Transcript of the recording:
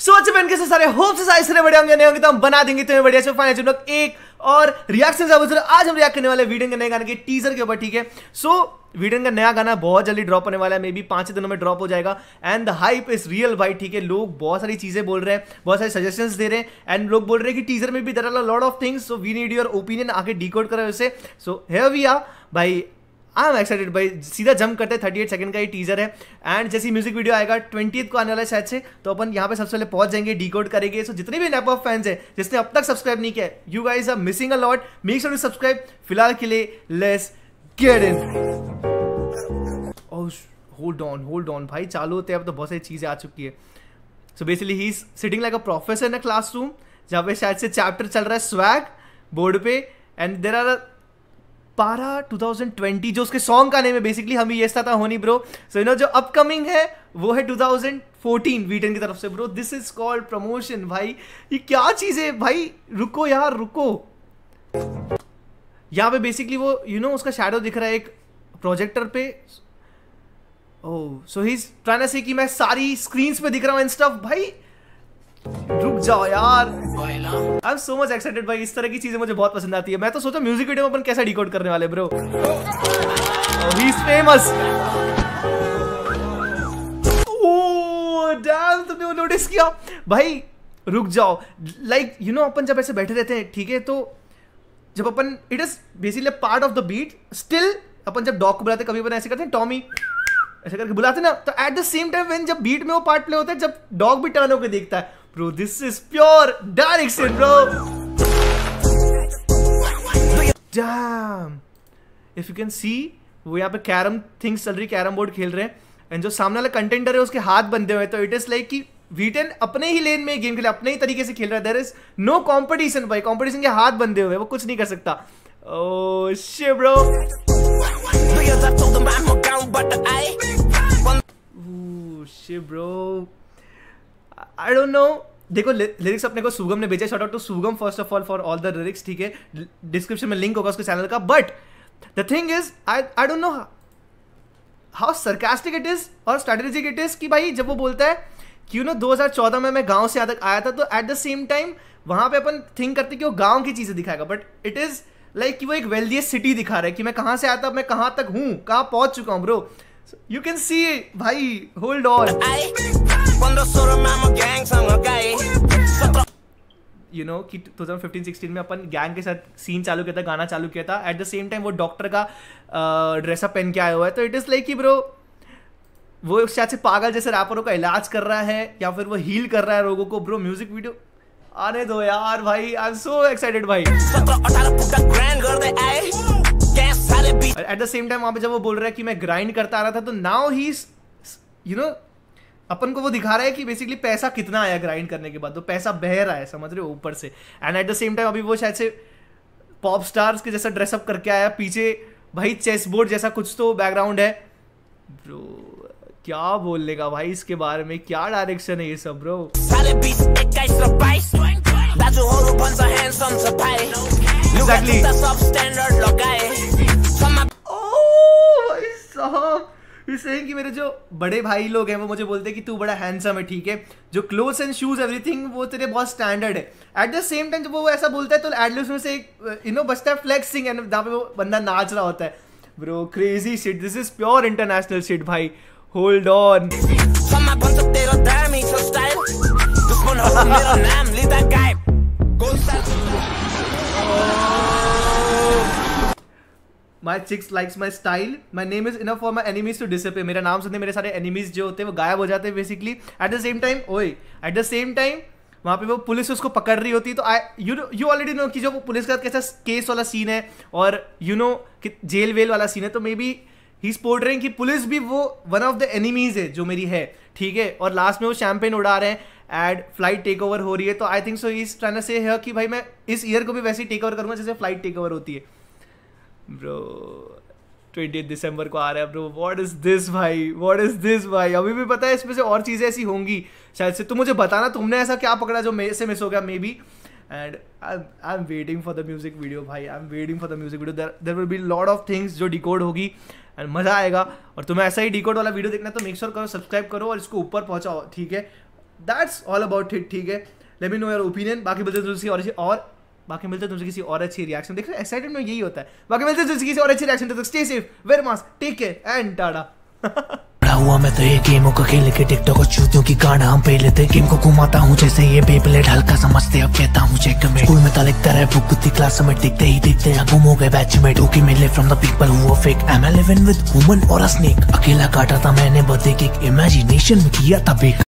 सोच में इनके से सारे होप से सारे बढ़िया होंगे, नहीं होंगे तो हम बना देंगे तुम्हें बढ़िया से फाइनल हम लोग एक और रिएक्शन आज हम रिएक्ट करने वाले वीडियो के नए गाने के टीजर के ऊपर, ठीक है। सो वीडियो का नया गाना बहुत जल्दी ड्रॉप होने वाला है, मे बी 5 दिनों में ड्रॉप हो जाएगा and the hype is real भाई, ठीक है। लोग बहुत सारी चीजें बोल रहे हैं, बहुत सारे सजेशंस दे रहे हैं एंड लोग बोल रहे हैं कि टीजर में भी there are lot of things, so we need your opinion, आगे डिकोड करो इसे। सो हियर वी आर भाई, आई एम एक्साइटेड भाई। सीधा जंप करते हैं, 38 सेकंड का ये टीजर है एंड जैसे म्यूजिक वीडियो आएगा 20th को आने वाला है शायद से, तो अपन यहाँ पे सबसे पहले पहुंच जाएंगे, डिकोड करेंगे। सो जितने भी नेप ऑफ फैंस है जिसने अब तक सब्सक्राइब नहीं किया, you guys are missing a lot, make sure to subscribe. फिलहाल के लिए let's get in. Oh hold on भाई, चालू होते हैं अब तो बहुत सारी चीजें आ चुकी है। So basically he is sitting like a professor in a classroom, जहाँ पे शायद से चैप्टर चल रहा है स्वैग बोर्ड पे एंड देयर आर पारा 2020 जो उसके सॉन्ग का नेम है। बेसिकली हम ये था होनी ब्रो। सो यू नो जो अपकमिंग है वो है 2014 वीटेन की तरफ से bro. This is called promotion भाई, ये क्या चीज है भाई, रुको यार रुको। यहाँ पे बेसिकली वो यू नो उसका शैडो दिख रहा है एक प्रोजेक्टर पे। Oh so he is trying to say कि मैं सारी स्क्रीन्स पे दिख रहा हूँ एंड स्टफ। भाई रुक जाओ यार, I am so much excited भाई, इस तरह की चीजें मुझे बहुत पसंद आती है। मैं तो सोचा म्यूजिक वीडियो में अपन कैसा डिकोड करने वाले bro. He is famous. Oh damn, तुमने वो नोटिस किया भाई? रुक जाओ, लाइक यू नो अपन जब ऐसे बैठे रहते हैं, ठीक है, तो जब अपन it is basically part of the beat, still अपन जब डॉग को बुलाते कभी अपन ऐसे करते हैं, टॉमी ऐसे करके बुलाते ना, तो at the same time when जब बीट में वो पार्ट प्ले होता है, जब डॉग भी टर्न होकर देखता है bro, this is pure direction bro. Damn, if you can see वो यहाँ पे कैरम थिंग्स चल रही, कैरम बोर्ड खेल रहे हैं एंड जो सामने वाला कंटेंटर है उसके हाथ बंधे हुए, तो इट इज लाइक कि वीटेन अपने ही लेन में गेम खेले, अपने ही तरीके से खेल रहा है। देयर इज नो कंपटीशन भाई, कंपटीशन के हाथ बंधे हुए, वो कुछ नहीं कर सकता। Oh shit bro, shit bro, I don't know. देखो लिरिक्स अपने को सुगम ने भेजा, shout out to Sugam first of all for all the lyrics, ठीक है। डिस्क्रिप्शन में लिंक होगा उसके चैनल का। But the thing is I don't know how sarcastic it is और स्ट्रेटेजिक इट इज कि भाई जब वो बोलता है कि यू नो 2014 में मैं गांव से आया था, तो एट द सेम टाइम वहां पे अपन थिंक करते कि वो गांव की चीजें दिखाएगा, बट इट इज लाइक कि वो एक वेल्दियस्ट सिटी दिखा रहा है कि मैं कहां से आया था, मैं कहां तक हूं, कहां पहुंच चुका हूं ब्रो। यू कैन सी भाई, होल्ड ऑन। यू नो कि 2015-16 में अपन गैंग के साथ सीन चालू किया था, गाना चालू किया था, एट द सेम टाइम वो डॉक्टर का ड्रेसअप पहन के आया हुआ है, तो इट इज लाइक कि ब्रो वो शायद से पागल जैसे रैपरों का इलाज कर रहा है या फिर वो हील कर रहा है लोगों को ब्रो। म्यूजिक वीडियो आने दो यार भाई, आई एम सो एक्साइटेड भाई। एट द सेम टाइम वहां पे जब वो बोल रहा है कि मैं ग्राइंड करता आ रहा था, तो नाउ ही यू नो अपन को वो दिखा रहा है कि बेसिकली पैसा कितना आया ग्राइंड करने के बाद, तो पैसा बह रहा है, समझ रहे हो, ऊपर से। And at the same time अभी वो शायद से पॉप स्टार्स के जैसा ड्रेसअप करके आया, पीछे भाई चेस बोर्ड जैसा कुछ तो बैकग्राउंड है ब्रो। क्या बोलने का भाई इसके बारे में, क्या डायरेक्शन है ये सब ब्रो। Exactly. कि मेरे जो बड़े भाई लोग हैं वो मुझे बोलते हैं कि तू बड़ा हैंडसम है, ठीक है, जो क्लोथ्स एंड शूज एवरीथिंग वो तेरे बहुत स्टैंडर्ड है। एट द सेम टाइम जब वो ऐसा बोलता है तो एडलिप्स में से एक यू नो बचता है फ्लेक्सिंग, एंड जहाँ पे वो बंदा नाच रहा होता है bro. Crazy shit, this is pure international shit भाई, hold on. My chicks likes my style. My name is enough for my enemies to disappear. मेरा नाम सुनते मेरे सारे enemies जो होते हैं वो गायब हो जाते हैं basically. At the same time, at the same time वहाँ पे वो पुलिस उसको पकड़ रही होती है, तो you already know कि जो वो पुलिस का कैसा केस वाला सीन है और you know कि जेल वेल वाला सीन है, तो मे बी ही स्पोर्ट रहे हैं कि पुलिस भी वो वन ऑफ द एनिमीज है जो मेरी है, ठीक है। और लास्ट में वो शैंपेन उड़ा रहे हैं, एड फ्लाइट टेक ओवर हो रही है, तो I think so he is trying to say here कि भाई मैं इस ईयर को भी वैसे ही टेक ओवर करूंगा जैसे फ्लाइट टेक ओवर होती है ब्रो। 20 दिसंबर को आ रहा है ब्रो। व्हाट इज दिस भाई, व्हाट इज दिस भाई। अभी भी पता है इसमें से और चीजें ऐसी होंगी शायद से, तो मुझे बताना तुमने ऐसा क्या पकड़ा जो मेरे से मिस हो गया maybe. And I am waiting for the music video भाई, I am waiting for the music video. There will be lot of things जो डिकोड होगी एंड मजा आएगा। और तुम्हें ऐसा ही डिकोड वाला वीडियो देखना है तो मेक श्योर करो सब्सक्राइब करो और इसको ऊपर पहुंचाओ, ठीक है। दैट्स ऑल अबाउट इट, ठीक है। Let me know your opinion. बाकी मिलते हैं तुमसे किसी और अच्छी रिएक्शन। देख रहे एक्साइटेड में यही होता है। बाकी मिलते हैं तुमसे किसी और अच्छी रिएक्शन। तक stay safe, wear mask, take care and tata. हुआ मैं तो ये गेमों का खेल के टिकटॉक और चूतियों की गाना हम पे लेते, गेम को घुमाता हूँ जैसे ये बेब्लेड, हल्का समझते अब कहता हूँ चेक में। स्कूल में तो लिखता रहे बुक थी, क्लास में टिकते ही दिखते गुम हो गए बैचमेट, ओके मिले from the people who were fake. Am I living with human or a snake? अकेला काटा था मैंने बर्थडे केक, इमेजिनेशन में किया था बेक।